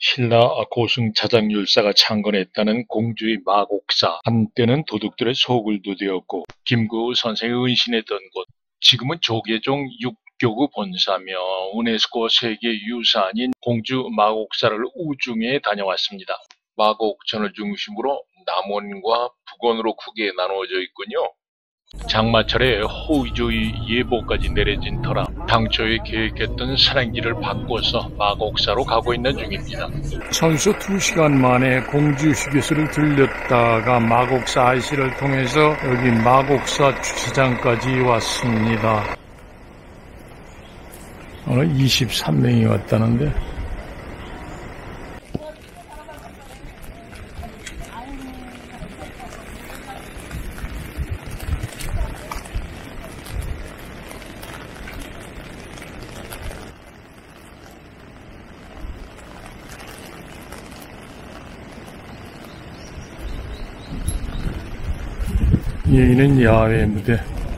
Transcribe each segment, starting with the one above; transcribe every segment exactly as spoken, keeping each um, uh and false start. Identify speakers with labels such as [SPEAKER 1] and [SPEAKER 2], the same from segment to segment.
[SPEAKER 1] 신라 고승 자장율사가 창건했다는 공주의 마곡사, 한때는 도둑들의 소굴도 되었고 김구 선생이 은신했던 곳, 지금은 조계종 육교구 본사며 유네스코 세계유산인 공주 마곡사를 우중에 다녀왔습니다. 마곡천을 중심으로 남원과 북원으로 크게 나누어져 있군요. 장마철에 호위조의 예보까지 내려진 터라 당초에 계획했던 산행길을 바꿔서 마곡사로 가고 있는 중입니다.
[SPEAKER 2] 선수 두 시간 만에 공주 휴게소를 들렸다가 마곡사 아이씨를 통해서 여기 마곡사 주차장까지 왔습니다. 오늘 이십삼 명이 왔다는데 여기는 야외 무대.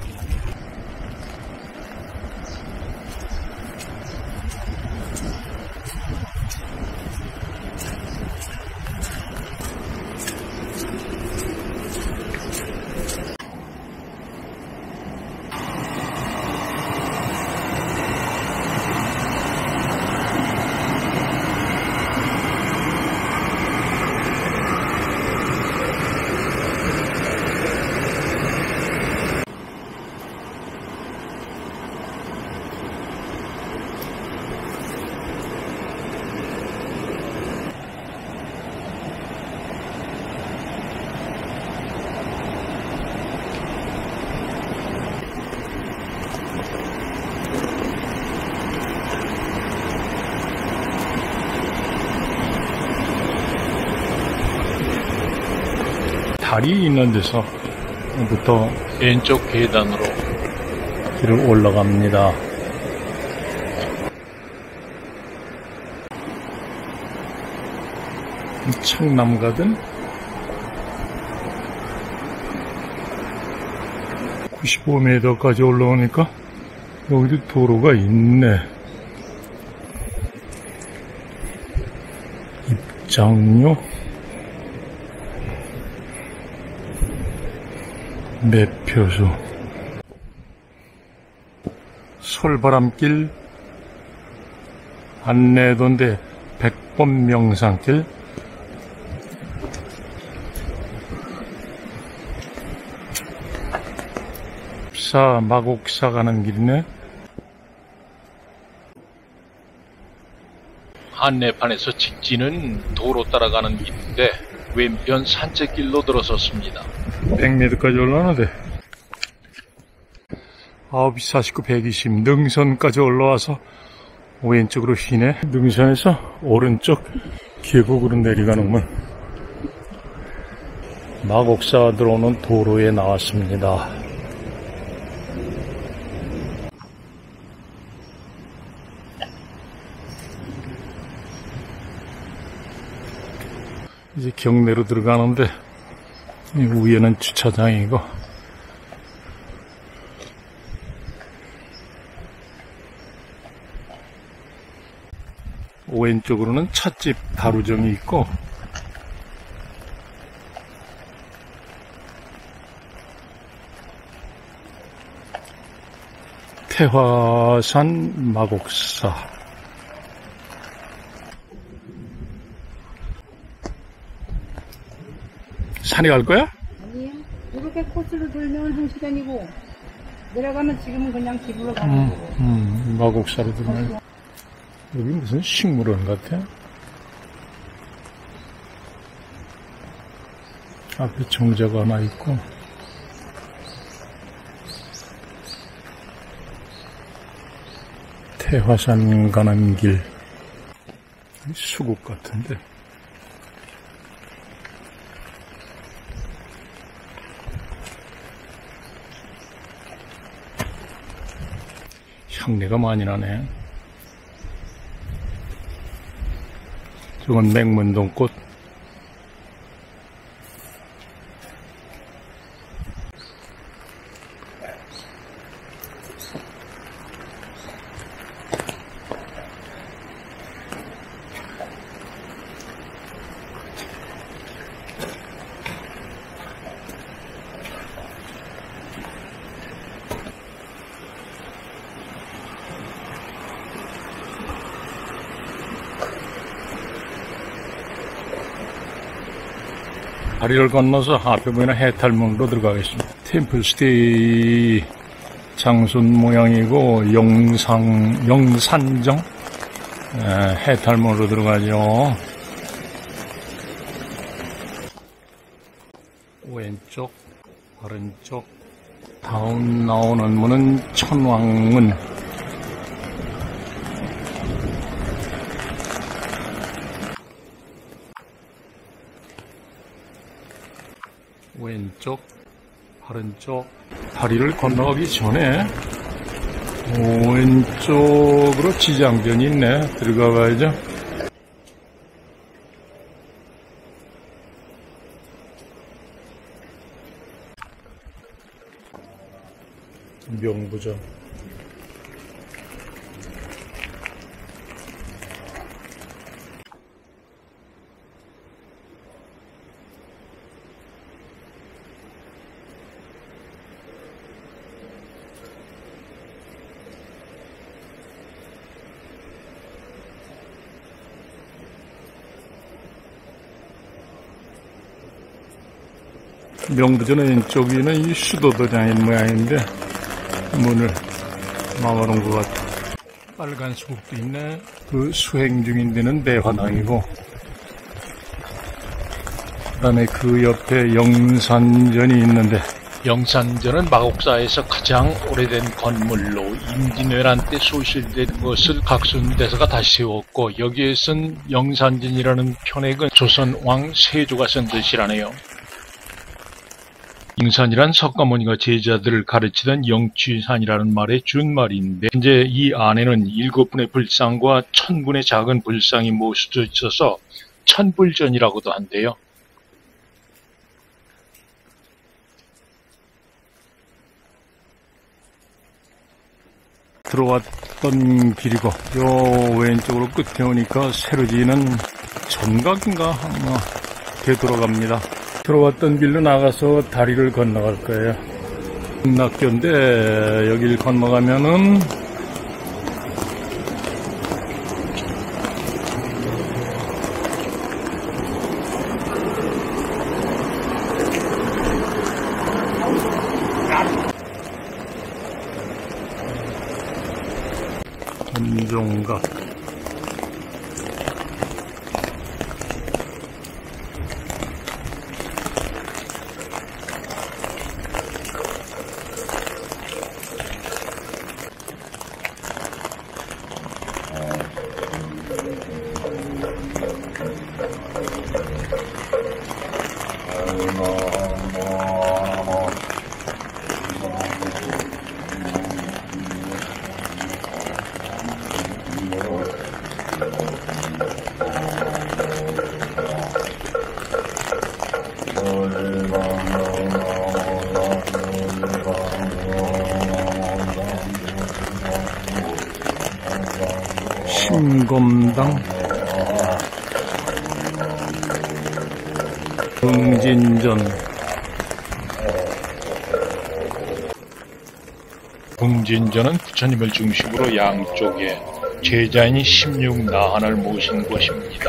[SPEAKER 2] 다리 있는 데서부터
[SPEAKER 1] 왼쪽 계단으로
[SPEAKER 2] 길을 올라갑니다. 청남가든 구십오 미터까지 올라오니까 여기도 도로가 있네. 입장료 매표소, 솔바람길, 안내도인데 백범 명상길, 사 마곡사 가는 길이네.
[SPEAKER 1] 안내판에서 직진은 도로 따라가는 길인데 왼편 산책길로 들어섰습니다.
[SPEAKER 2] 백 미터까지 올라가는데 아홉 시 사십구, 백이십 능선까지 올라와서 왼쪽으로 휘네. 능선에서 오른쪽 계곡으로 내려가는군. 마곡사 들어오는 도로에 나왔습니다. 이제 경내로 들어가는데 위에는 주차장이고 왼쪽으로는 찻집 다루점이 있고 태화산 마곡사. 산에 갈 거야?
[SPEAKER 3] 아니요. 이렇게 코스로 돌면 한 시간이고 내려가면 지금은 그냥 집으로 가는
[SPEAKER 2] 음,
[SPEAKER 3] 거고.
[SPEAKER 2] 음, 마곡사로 들어가요. 여기 무슨 식물원 같아? 앞에 정자가 하나 있고 태화산 가는 길. 수국 같은데 향내가 많이 나네. 저건 맹문동꽃. 다리를 건너서 앞에 보이는 해탈문으로 들어가겠습니다. 템플스테이 장순 모양이고 영상, 영산정 에, 해탈문으로 들어가죠. 왼쪽, 오른쪽, 다음 나오는 문은 천왕문. 왼쪽, 오른쪽, 다리를 건너가기 전에 왼쪽으로 지장전이 있네. 들어가 봐야죠. 명부점. 명부전 왼쪽에는 이 수도도장인 모양인데 문을 막아놓은 것 같아. 빨간 수국도 있네. 그 수행 중인 데는 대화당이고, 그 다음에 그 옆에 영산전이 있는데,
[SPEAKER 1] 영산전은 마곡사에서 가장 오래된 건물로 임진왜란 때 소실된 것을 각순대사가 다시 세웠고, 여기에 쓴 영산전이라는 편액은 조선 왕 세조가 쓴 뜻이라네요. 영산이란 석가모니가 제자들을 가르치던 영취산이라는 말의 준말인데, 현재 이 안에는 일곱 분의 불상과 천 분의 작은 불상이 모셔져 있어서 천불전이라고도 한대요.
[SPEAKER 2] 들어왔던 길이고, 요 왼쪽으로 끝에 오니까 새로 지는 전각인가 아마 되돌아갑니다. 들어왔던 길로 나가서 다리를 건너갈 거예요. 낙교인데 여길 건너가면은 건종각. 신검당, 궁진전.
[SPEAKER 1] 궁진전은 부처님을 중심으로 양쪽에 제자인이 십육 나한을 모신 곳입니다.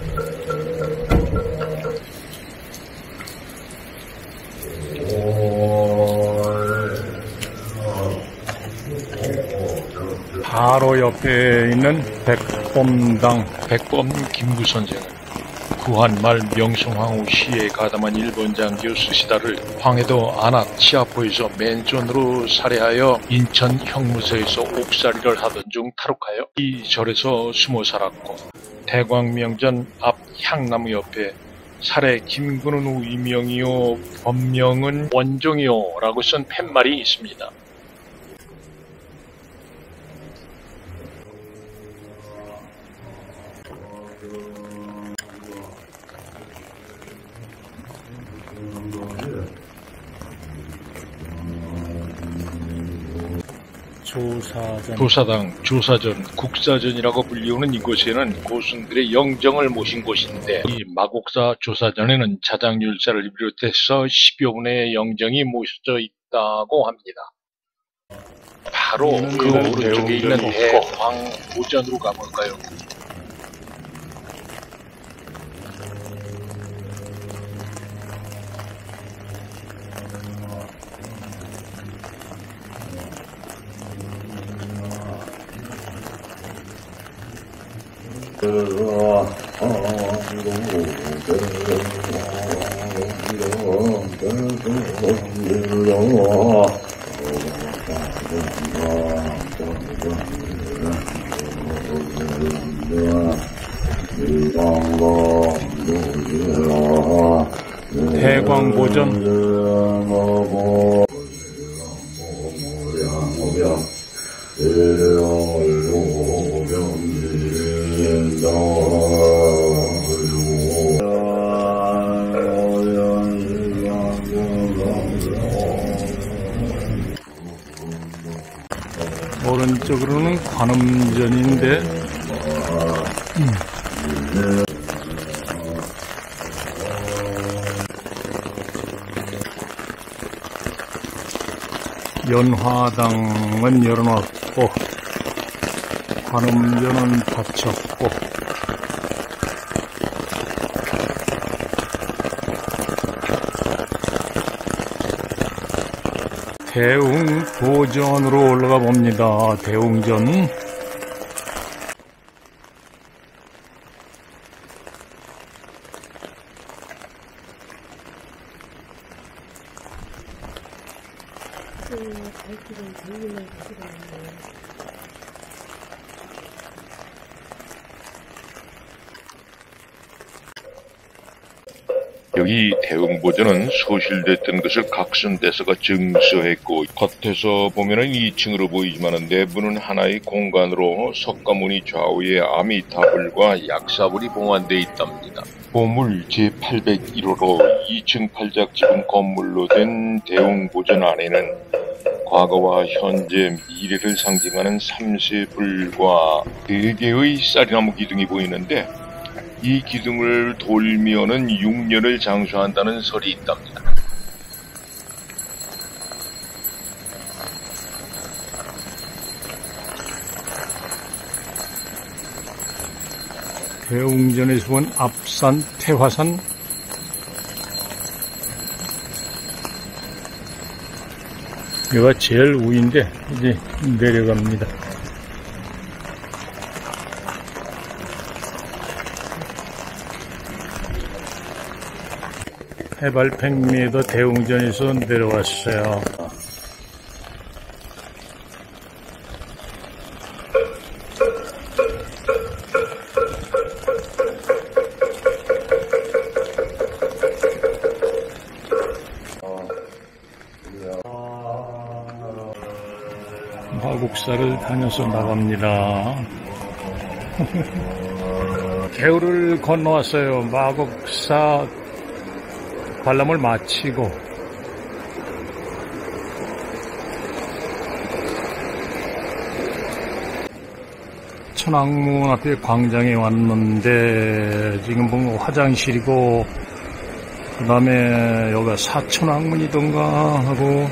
[SPEAKER 2] 바로 옆에 있는 백범당.
[SPEAKER 1] 백범 김구선생은 구한말 명성황후 시에 가담한 일본 장교 스시다를 황해도 안압 치아포에서 맨손으로 살해하여 인천 형무소에서 옥살이를 하던 중 탈옥하여 이 절에서 숨어 살았고, 대광명전 앞 향나무 옆에 살해 김구는 후 이명이요 법명은 원종이요 라고 쓴 팻말이 있습니다.
[SPEAKER 2] 조사전.
[SPEAKER 1] 조사당, 조사전, 국사전이라고 불리우는 이곳에는 고승들의 영정을 모신 곳인데, 이 마곡사 조사전에는 자장율사를 비롯해서 십여 분의 영정이 모셔져 있다고 합니다. 바로 그 오른쪽에 있는 대황보전으로 가볼까요?
[SPEAKER 2] 대광보전. 오른쪽으로는 관음전인데 음. 연화당은 열어놨고 관음전은 닫혔고 대웅보전으로 올라가 봅니다. 대웅전.
[SPEAKER 1] 여기 대웅보전은 소실됐던 것을 각선대사가 증서했고, 겉에서 보면은 이 층으로 보이지만 내부는 하나의 공간으로 석가모니 좌우에 아미타불과 약사불이 봉안되어 있답니다. 보물 제팔백일 호로 이 층 팔작지붕 건물로 된 대웅보전 안에는 과거와 현재, 미래를 상징하는 삼세불과 네 개의 쌀이나무 기둥이 보이는데, 이 기둥을 돌면은 육 년을 장수한다는 설이 있답니다.
[SPEAKER 2] 대웅전에서 본 앞산, 태화산. 여기가 제일 위인데 이제 내려갑니다. 해발 백 미터 대웅전에서 내려왔어요. 마곡사를 다녀서 나갑니다. 개울을 건너왔어요. 마곡사 관람을 마치고 천왕문 앞에 광장에 왔는데 지금 보면 화장실이고 그 다음에 여기가 사천왕문이던가 하고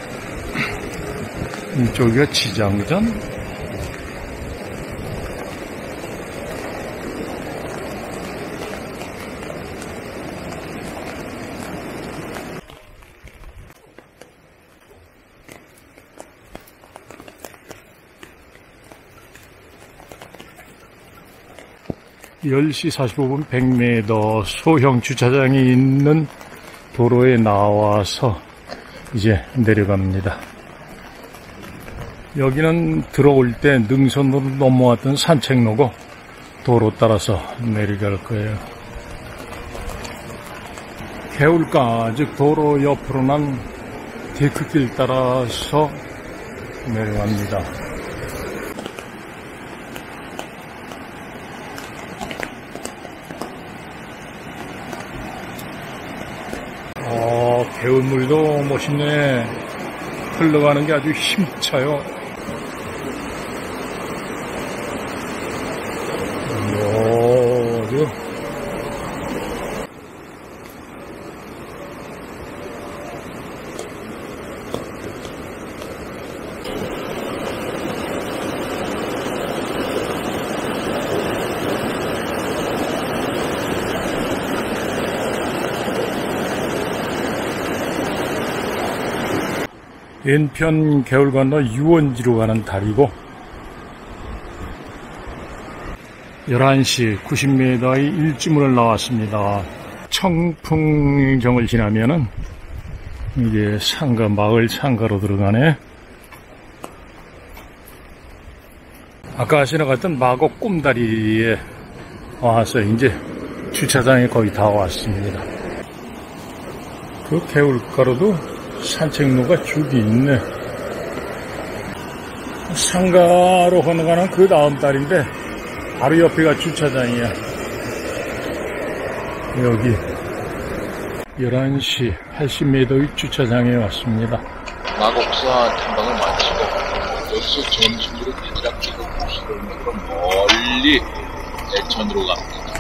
[SPEAKER 2] 이쪽이가 지장전. 열 시 사십오 분 백 미터 소형 주차장이 있는 도로에 나와서 이제 내려갑니다. 여기는 들어올 때 능선으로 넘어왔던 산책로고 도로 따라서 내려갈 거예요. 개울가, 즉 도로 옆으로 난 데크길 따라서 내려갑니다. 어, 개울물도 멋있네. 흘러가는 게 아주 힘차요. 아주 왼편 개울 건너 유원지로 가는 다리고 열한 시 구십 미터의 일지문을 나왔습니다. 청풍정을 지나면은 이제 상가, 마을 상가로 들어가네. 아까 지나갔던 마곡 꿈다리에 와서 이제 주차장에 거의 다 왔습니다. 그 개울가로도 산책로가 쭉 있네. 상가로 건너가는 그 다음 달인데 바로 옆에가 주차장이야. 여기 열한 시 팔십 미터의 주차장에 왔습니다.
[SPEAKER 1] 마곡사 탐방을 마치고 여기서 점심으로 배지락지고 고수를 먹으러 멀리 대천으로 갑니다.